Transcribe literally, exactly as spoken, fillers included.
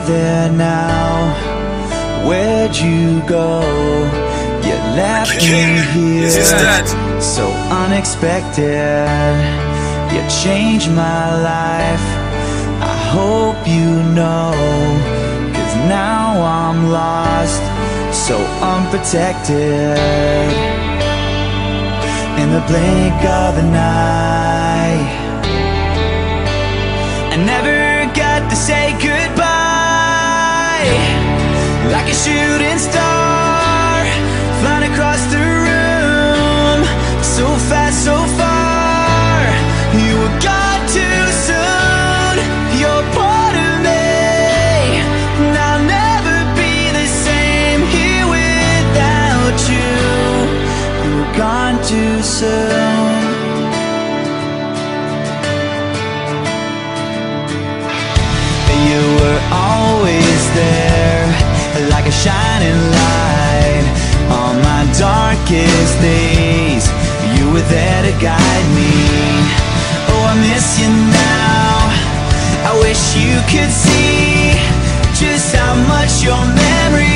there now? Where'd you go? You left me here, so unexpected. You changed my life, I hope you know. Cause now I'm lost, so unprotected. In the blink of an eye, I never got to say goodbye. Like a shooting star, flying across the room, so fast, so far. You were gone too soon. You're part of me, and I'll never be the same here without you. You were gone too soon. You were always there, like a shining light on my darkest days. You were there to guide me. Oh, I miss you now. I wish you could see just how much your memory